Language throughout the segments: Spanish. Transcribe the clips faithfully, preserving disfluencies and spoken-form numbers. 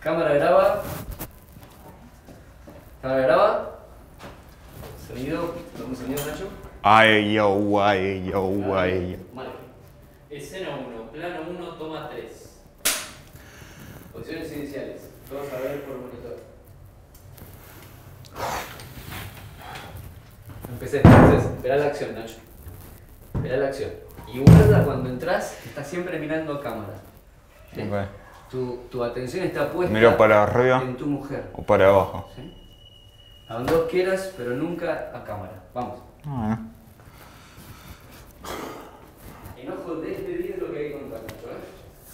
Cámara graba. Cámara graba. Sonido. ¿Dónde sonido, Nacho? Ay, yo, ay, yo, ay. Marque. Escena uno, plano uno, toma tres. Posiciones iniciales. Todos a ver por monitor. Empecé, entonces, esperá la acción, Nacho. Esperá la acción. Y guarda cuando entras, estás siempre mirando a cámara. ¿Sí? Okay. Tu, tu atención está puesta Miro para arriba en tu mujer. o para abajo. ¿Sí? A donde vos quieras, pero nunca a cámara. Vamos. Ah, Enojo desde lo que hay que contar, Nacho, ¿eh?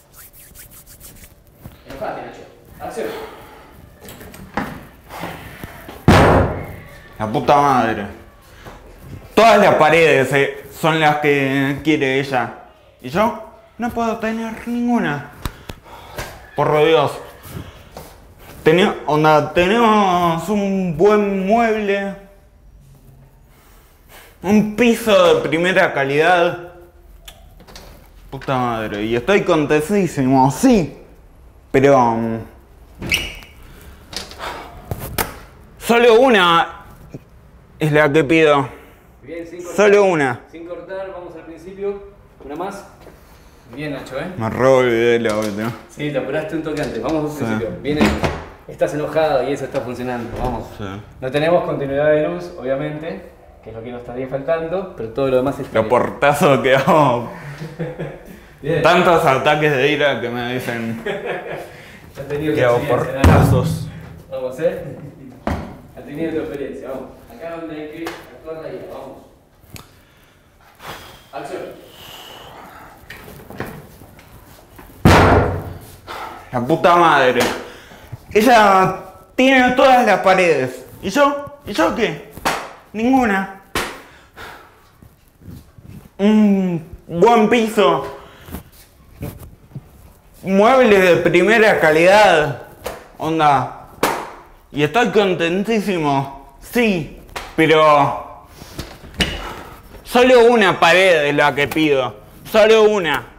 Enojate, Nacho. Acción. la puta madre. Todas las paredes eh, son las que quiere ella. ¿Y yo? No puedo tener ninguna. Por Dios. Teni- onda, tenemos un buen mueble. Un piso de primera calidad. Puta madre. Y estoy contentísimo, sí. Pero... Um, solo una es la que pido. Bien, sin cortar. Solo una. Sin cortar, vamos al principio. Una más. Bien, Nacho, ¿eh? Me re olvidé la otra. Sí, te apuraste un toque antes. Vamos al Sí. principio. Viene. Estás enojado y eso está funcionando. Vamos. Sí. No tenemos continuidad de luz, obviamente, que es lo que nos estaría faltando, pero todo lo demás está Los bien. portazos que hago. Bien. Tantos ataques de ira que me dicen Ya has tenido tu que hago experiencia, ¿no? portazos. Vamos, ¿eh? Ha tenido tu experiencia, vamos. Acá donde hay que actuar la ira, vamos. Acción. La puta madre. Ella tiene todas las paredes. ¿Y yo? ¿Y yo qué? Ninguna. Un buen piso. Muebles de primera calidad. Onda. Y estoy contentísimo. Sí, pero... solo una pared es la que pido. Solo una.